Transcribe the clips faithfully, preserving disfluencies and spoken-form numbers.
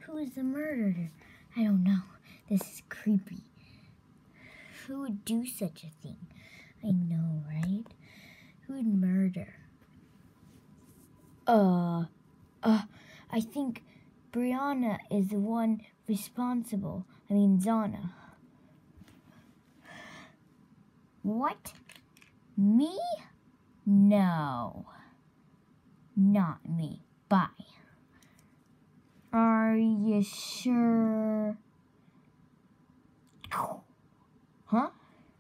Who is the murderer? I don't know. This is creepy. Who would do such a thing? I know, right? Who would murder? Uh, uh, I think Brianna is the one responsible. I mean, Zana. What? Me? No. Not me. Bye. Are you sure? Huh?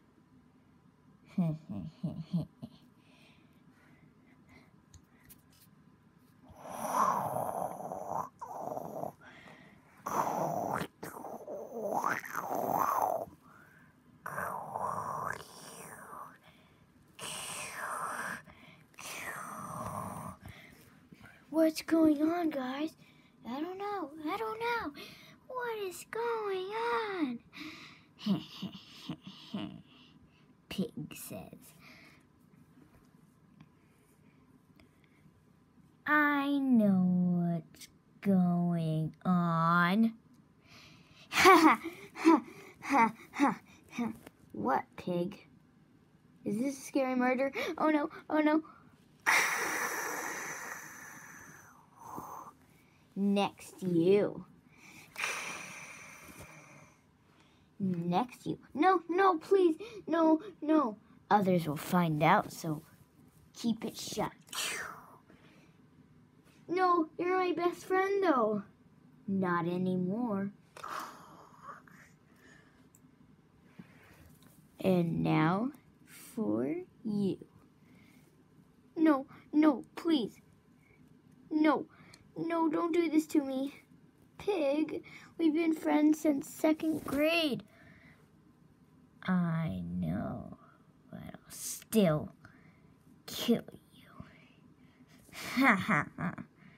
What's going on, guys? I don't know. I don't know. What is going on? Pig says. I know what's going on. Ha ha ha ha ha. What, Pig? Is this a scary murder? Oh no, oh no. Next you. Next you. No, no, please. No, no. Others will find out, so keep it shut. No, you're my best friend, though. Not anymore. And now for you. No, no, please. No. No, don't do this to me. Pig, we've been friends since second grade. I know, but I'll still kill you. Ha ha ha.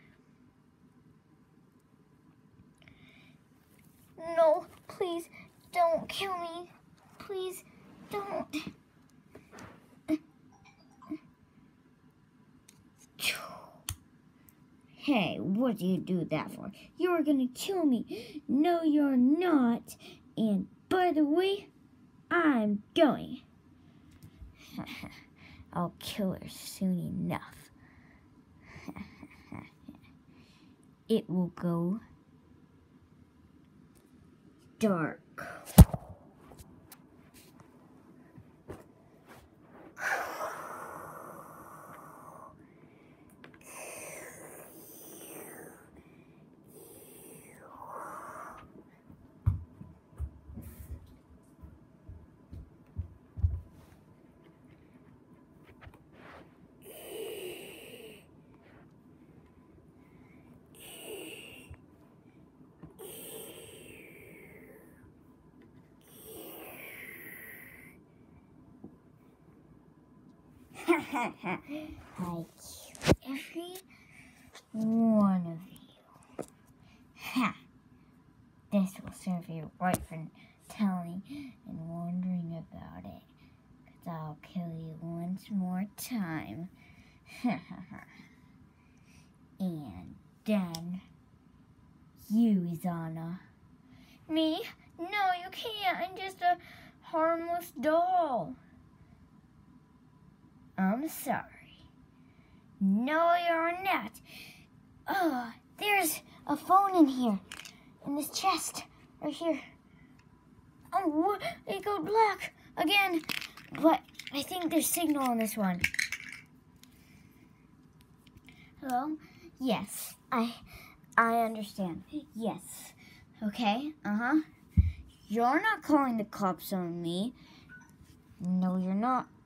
No, please, don't kill me. Please, don't. Hey, what do you do that for? You're gonna kill me. No, you're not. And by the way, I'm going. I'll kill her soon enough. It will go dark. I kill every one of you. Ha! This will serve you right for telling and wondering about it. Because I'll kill you once more time. And then you, Zana. Me? No, you can't. I'm just a harmless doll. I'm sorry. No, you're not. Oh, there's a phone in here. In this chest. Right here. Oh, what? It go black again. But I think there's signal on this one. Hello? Yes. I I understand. Yes. Okay. Uh-huh. You're not calling the cops on me. No, you're not.